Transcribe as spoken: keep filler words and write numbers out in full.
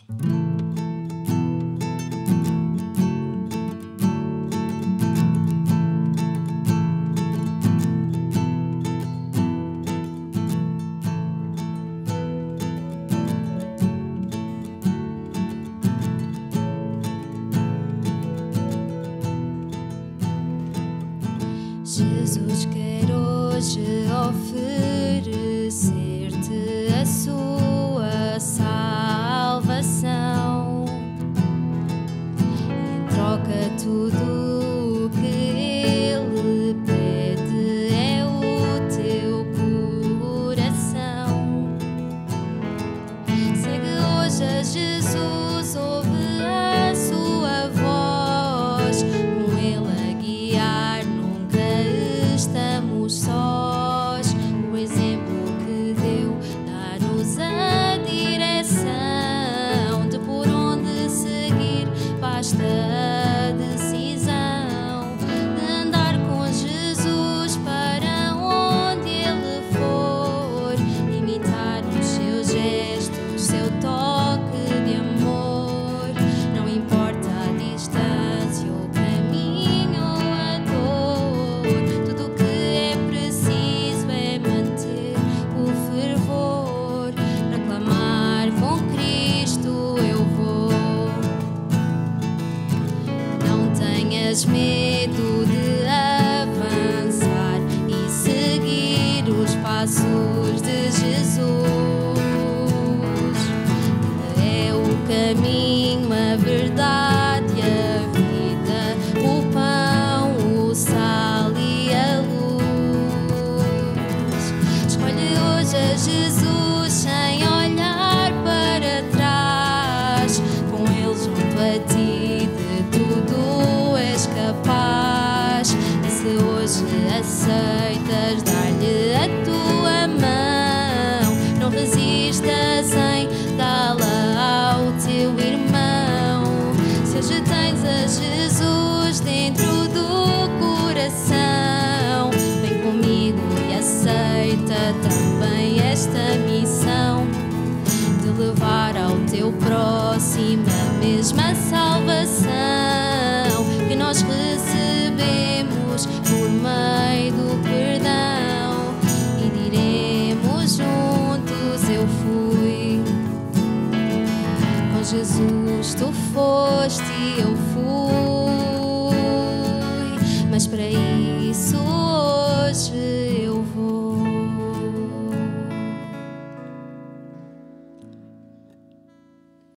Jesus quer hoje oferecer-te a sua salvação. Em troca, tudo o que Ele pede é o teu coração. Segue hoje a Jesus, ouve a sua voz, com Ele a guiar. Estamos sós. O exemplo que deu dá-nos a direção de por onde seguir. Basta a decisão de andar com Jesus para onde Ele for, imitar os seus gestos, seu toque de amor. Não importa a distância ou caminho, a dor, tudo que é preciso é manter o fervor para clamar: com Cristo eu vou. Não tenhas medo de avançar e seguir os passos de Jesus. Ele é o caminho, a verdade e a vida, o pão, o sal e a luz. Escolhe hoje a Jesus sem olhar para trás. Com Ele junto a ti, de tudo és capaz. E se hoje aceitas dar-lhe a tua mão, não resistas em dá-la ao teu irmão. Se hoje tens a Jesus dentro do coração, vem comigo e aceita também esta missão de levar ao teu próximo a mesma salvação que nós recebemos por meio do perdão. E diremos juntos: eu fui com Jesus, tu foste e eu fui, mas para isso hoje eu vou.